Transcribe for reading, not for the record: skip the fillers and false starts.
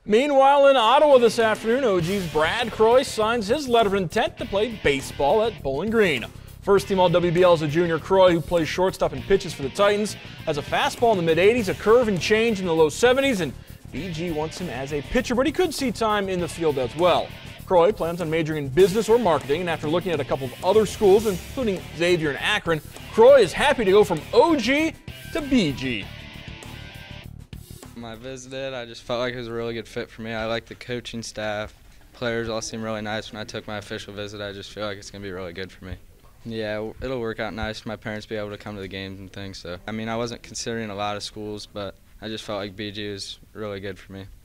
Meanwhile, in Ottawa this afternoon, OG's Brad Croy signs his letter of intent to play baseball at Bowling Green. First team All-WBL is a junior Croy who plays shortstop and pitches for the Titans, has a fastball in the mid-80s, a curve and change in the low 70s, and BG wants him as a pitcher, but he could see time in the field as well. Croy plans on majoring in business or marketing, and after looking at a couple of other schools, including Xavier and Akron, Croy is happy to go from OG to BG. When I visited, I just felt like it was a really good fit for me. I like the coaching staff. Players all seem really nice. When I took my official visit, I just feel like it's going to be really good for me. Yeah, it'll work out nice for my parents to be able to come to the games and things. So, I mean, I wasn't considering a lot of schools, but I just felt like BG was really good for me.